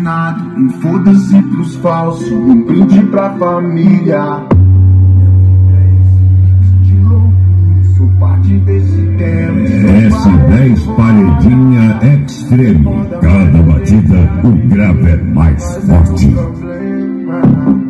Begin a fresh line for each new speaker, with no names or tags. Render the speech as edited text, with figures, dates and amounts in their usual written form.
assinado, um foda-se pros falsos, um brinde pra família. Sou parte desse tempo.
S10 paredinha extreme. Cada batida o grave é mais forte.